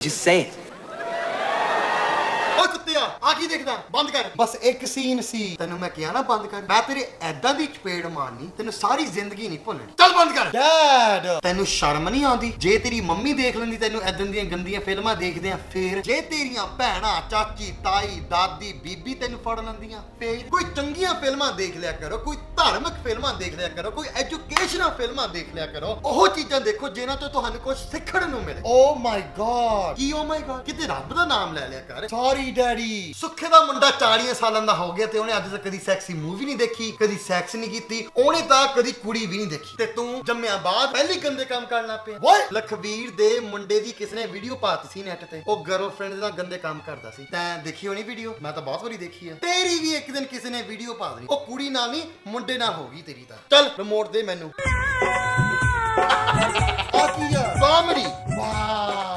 Just say it. ਓਏ ਕੁੱਤਿਆ ਆ ਕੀ ਦੇਖਦਾ ਬੰਦ ਕਰ ਬਸ ਇੱਕ ਸੀਨ ਸੀ ਤੈਨੂੰ ਮੈਂ ਕਿਹਾ ਨਾ ਬੰਦ ਕਰ ਮੈਂ ਤੇਰੇ ਐਦਾਂ ਦੀ ਚਪੇੜ ਮਾਰਨੀ ਤੈਨੂੰ ਸਾਰੀ ਜ਼ਿੰਦਗੀ ਨਹੀਂ ਭੁੱਲਣੀ ਚੱਲ ਬੰਦ ਕਰ ਡੈਡ ਤੈਨੂੰ ਸ਼ਰਮ ਨਹੀਂ ਆਉਂਦੀ ਜੇ ਤੇਰੀ ਮੰਮੀ ਦੇਖ ਲੈਂਦੀ ਤੈਨੂੰ ਐਦਾਂ ਦੀਆਂ ਗੰਦੀਆਂ ਫਿਲਮਾਂ ਦੇਖਦੇ ਆ ਫੇਰ ਜੇ ਤੇਰੀਆਂ ਭੈਣਾਂ ਚਾਚੀ ਤਾਈ ਦਾਦੀ ਬੀਬੀ ਤੈਨੂੰ ਫੜ ਲੈਂਦੀਆਂ ਫੇਰ ਕੋਈ ਚੰਗੀਆਂ ਫਿਲਮਾਂ ਦੇਖ ਲਿਆ ਕਰੋ ਕੋਈ ਧਾਰਮਿਕ ਫਿਲਮਾਂ ਦੇਖ ਲਿਆ ਕਰੋ ਕੋਈ ਐਜੂਕੇਸ਼ਨਲ ਫਿਲਮਾਂ ਦੇਖ ਲਿਆ ਕਰੋ ਉਹ ਚੀਜ਼ਾਂ ਦੇਖੋ ਜਿਨ੍ਹਾਂ ਤੋਂ ਤੁਹਾਨੂੰ ਕੁਝ ਸਿੱਖਣ ਨੂੰ ਮਿਲੇ ਓ ਮਾਈ ਗॉड ਕੀ ਓ ਮਾਈ ਗॉड ਕਿਤੇ ਰੱਬ ਦਾ ਨਾਮ ਲੈ ਲਿਆ ਕਰ ਸੌਰੀ ਡੈਡੀ ਸੁੱਖੇ ਦਾ ਮੁੰਡਾ 40 ਸਾਲਾਂ ਦਾ ਹੋ ਗਿਆ ਤੇ ਉਹਨੇ ਅੱਜ ਤੱਕ ਕਦੀ ਸੈਕਸੀ ਮੂਵੀ ਨਹੀਂ ਦੇਖੀ ਕਦੀ ਸੈਕਸ ਨਹੀਂ ਕੀਤੀ ਉਹਨੇ ਤਾਂ ਕਦੀ ਕੁੜੀ ਵੀ ਨਹੀਂ ਦੇਖੀ ਤੇ ਤੂੰ ਜੰਮਿਆ ਬਾਅਦ ਪਹਿਲੀ ਗੰਦੇ ਕੰਮ ਕਰਨ ਲੱਗ ਪਿਆ ਓਏ ਲਖਵੀਰ ਦੇ ਮੁੰਡੇ ਦੀ ਕਿਸ ਨੇ ਵੀਡੀਓ ਪਾਤੀ ਸੀ ਨੈਟ ਤੇ ਉਹ ਗਰਲਫ੍ਰੈਂਡ ਨਾਲ ਗੰਦੇ ਕੰਮ ਕਰਦਾ ਸੀ ਤੈਂ ਦੇਖੀ ਹੋਣੀ ਵੀਡੀਓ ਮੈਂ ਤਾਂ ਬਹੁਤ ਵਾਰੀ ਦੇਖੀ ਆ ਤੇਰੀ ਵੀ ਇੱਕ ਦਿਨ ਕਿਸੇ ਨੇ ਵੀਡੀਓ ਪਾ ਦੇਣੀ ਉਹ ਕੁੜੀ ਨਾਲ ਨਹੀਂ ਮੁੰਡੇ ਨਾਲ ਹੋ ਗਈ ਤੇਰੀ ਤਾਂ ਚੱਲ ਰਿਮੋਟ ਦੇ ਮੈਨੂੰ ਆ ਕੀ ਆ ਕਾਮੇਡੀ ਵਾਹ